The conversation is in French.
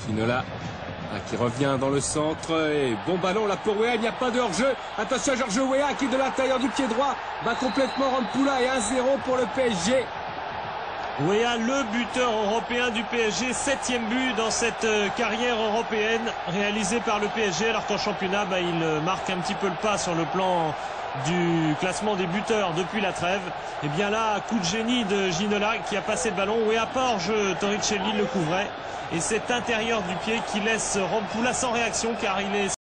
Ginola qui revient dans le centre et bon ballon là pour Weah, il n'y a pas de hors-jeu. Attention à Georges Weah qui de l'intérieur du pied droit bat complètement Rampoula et 1-0 pour le PSG. Weah, le buteur européen du PSG, 7e but dans cette carrière européenne réalisée par le PSG, alors qu'en championnat il marque un petit peu le pas sur le plan du classement des buteurs depuis la trêve. Et bien là, coup de génie de Ginola qui a passé le ballon. Weah pas hors-jeu, Torricelli le couvrait. Et cet intérieur du pied qui laisse Rampoula sans réaction car il est